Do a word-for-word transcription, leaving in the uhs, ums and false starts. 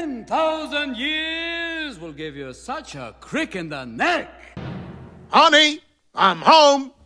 ten thousand years will give you such a crick in the neck. Honey, I'm home.